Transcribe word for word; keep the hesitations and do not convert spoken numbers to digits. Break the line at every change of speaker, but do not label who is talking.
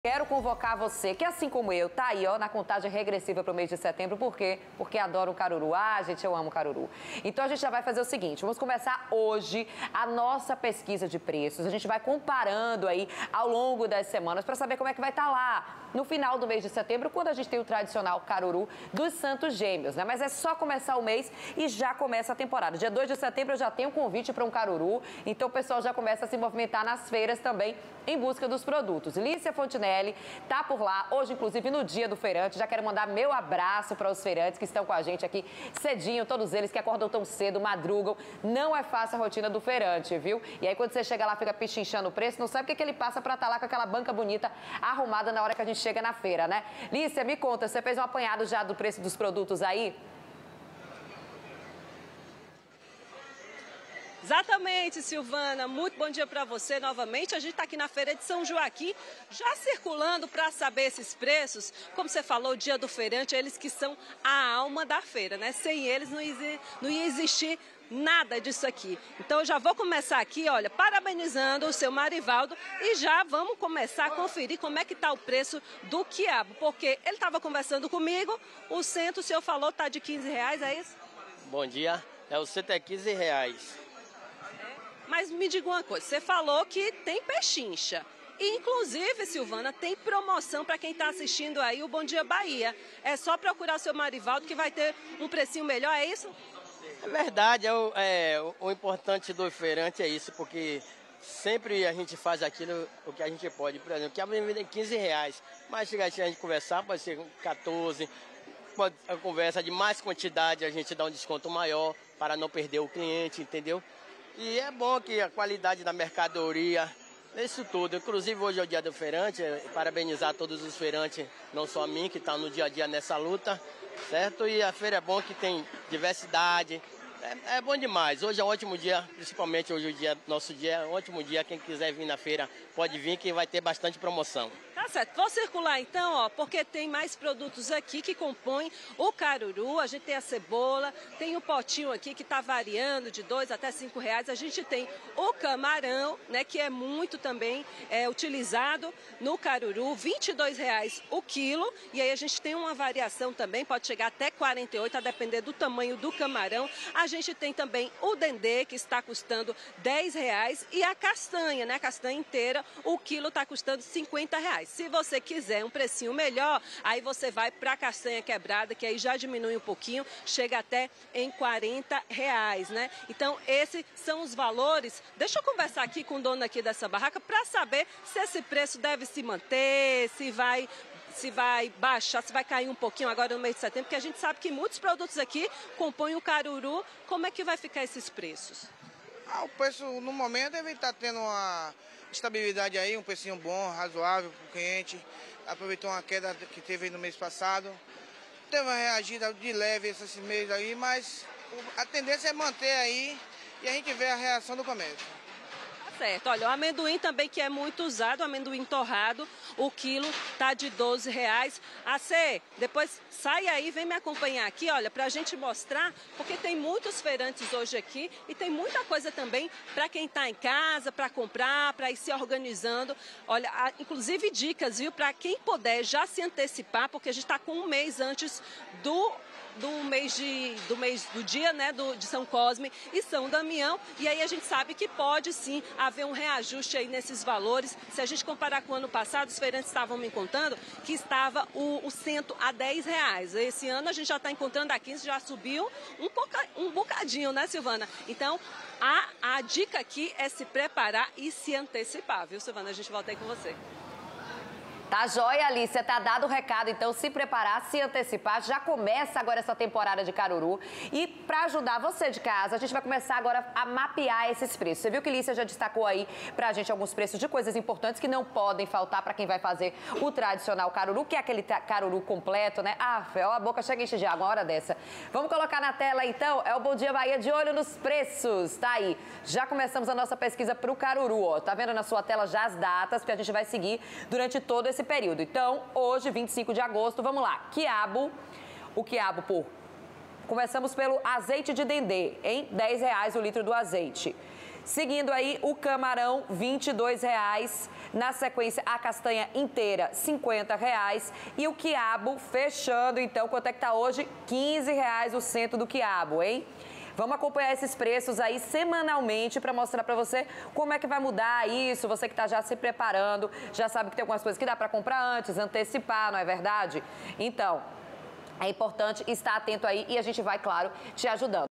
Quero convocar você, que assim como eu, tá aí, ó, na contagem regressiva para o mês de setembro. Por quê? Porque adoro o caruru. Ah, gente, eu amo caruru. Então a gente já vai fazer o seguinte, vamos começar hoje a nossa pesquisa de preços. A gente vai comparando aí ao longo das semanas para saber como é que vai estar lá no final do mês de setembro, quando a gente tem o tradicional caruru dos Santos Gêmeos, né? Mas é só começar o mês e já começa a temporada. Dia dois de setembro eu já tenho um convite para um caruru, então o pessoal já começa a se movimentar nas feiras também em busca dos produtos. Lícia Fontinelli tá por lá, hoje inclusive no dia do feirante. Já quero mandar meu abraço para os feirantes que estão com a gente aqui cedinho, todos eles que acordam tão cedo, madrugam. Não é fácil a rotina do feirante, viu? E aí quando você chega lá, fica pichinchando o preço, não sabe o que, que ele passa para estar lá com aquela banca bonita arrumada na hora que a gente chega na feira, né? Lícia, me conta, você fez um apanhado já do preço dos produtos aí?
Exatamente, Silvana. Muito bom dia para você novamente. A gente está aqui na Feira de São Joaquim, já circulando para saber esses preços. Como você falou, o dia do feirante, eles que são a alma da feira, né? Sem eles não ia, não ia existir nada disso aqui. Então eu já vou começar aqui, olha, parabenizando o seu Marivaldo e já vamos começar a conferir como é que está o preço do quiabo, porque ele estava conversando comigo, o centro, o senhor falou, está de quinze reais, é isso?
Bom dia, é o centro é quinze reais.
Mas me diga uma coisa, você falou que tem pechincha. E, inclusive, Silvana, tem promoção para quem está assistindo aí o Bom Dia Bahia. É só procurar o seu Marivaldo que vai ter um precinho melhor, é isso?
É verdade, é o, é, o importante do feirante é isso, porque sempre a gente faz aquilo o que a gente pode. Por exemplo, que a bebida é quinze reais, mas se a gente conversar, pode ser quatorze, pode, a conversa de mais quantidade, a gente dá um desconto maior para não perder o cliente, entendeu? E é bom que a qualidade da mercadoria, isso tudo. Inclusive hoje é o dia do feirante, parabenizar todos os feirantes, não só a mim, que está no dia a dia nessa luta, certo? E a feira é bom que tem diversidade, é, é bom demais. Hoje é um ótimo dia, principalmente hoje o dia, nosso dia é um ótimo dia. Quem quiser vir na feira pode vir, que vai ter bastante promoção.
Tá certo, vou circular então, ó, porque tem mais produtos aqui que compõem o caruru. A gente tem a cebola, tem o potinho aqui que está variando de dois até cinco reais. A gente tem o camarão, né, que é muito também é, utilizado no caruru, vinte e dois reais o quilo. E aí a gente tem uma variação também, pode chegar até quarenta e oito, a depender do tamanho do camarão. A gente tem também o dendê, que está custando dez reais, e a castanha, né, a castanha inteira, o quilo está custando cinquenta reais. Se você quiser um precinho melhor, aí você vai para a castanha quebrada, que aí já diminui um pouquinho, chega até em quarenta reais, né? Então, esses são os valores. Deixa eu conversar aqui com o dono aqui dessa barraca para saber se esse preço deve se manter, se vai... se vai baixar, se vai cair um pouquinho agora no mês de setembro, porque a gente sabe que muitos produtos aqui compõem o caruru. Como é que vai ficar esses preços?
Ah, o preço no momento deve estar tendo uma estabilidade aí, um precinho bom, razoável para o cliente. Aproveitou uma queda que teve no mês passado. Teve uma reagida de leve esses meses aí, mas a tendência é manter aí e a gente vê a reação do comércio.
Certo, olha, o amendoim também, que é muito usado, o amendoim torrado, o quilo tá de doze reais. A C, depois sai aí, vem me acompanhar aqui, olha, pra gente mostrar, porque tem muitos feirantes hoje aqui e tem muita coisa também para quem tá em casa, para comprar, para ir se organizando. Olha, há, inclusive dicas, viu, para quem puder já se antecipar, porque a gente tá com um mês antes do... do mês de, do mês do dia, né, do, de São Cosme e São Damião, e aí a gente sabe que pode sim haver um reajuste aí nesses valores. Se a gente comparar com o ano passado, os feirantes estavam me contando que estava o, o cento a dez reais. Esse ano a gente já está encontrando a quinze, já subiu um, boca, um bocadinho, né, Silvana? Então, a, a dica aqui é se preparar e se antecipar, viu, Silvana? A gente volta aí com você.
Tá joia, Alicia, tá dado o recado, então se preparar, se antecipar, já começa agora essa temporada de caruru. E para ajudar você de casa, a gente vai começar agora a mapear esses preços. Você viu que a Alicia já destacou aí pra gente alguns preços de coisas importantes que não podem faltar para quem vai fazer o tradicional caruru, que é aquele caruru completo, né? Ah, a boca chega a encher de água uma hora dessa. Vamos colocar na tela então, é o Bom Dia Bahia de olho nos preços, tá aí. Já começamos a nossa pesquisa pro caruru, ó. Tá vendo na sua tela já as datas, porque a gente vai seguir durante todo esse período. Então, hoje, vinte e cinco de agosto, vamos lá. Quiabo, o quiabo por... Começamos pelo azeite de dendê, em dez reais o litro do azeite. Seguindo aí, o camarão, vinte e dois reais. Na sequência, a castanha inteira, cinquenta reais. E o quiabo fechando, então, quanto é que tá hoje? quinze reais o cento do quiabo, hein? Vamos acompanhar esses preços aí semanalmente para mostrar para você como é que vai mudar isso. Você que está já se preparando, já sabe que tem algumas coisas que dá para comprar antes, antecipar, não é verdade? Então, é importante estar atento aí e a gente vai, claro, te ajudando.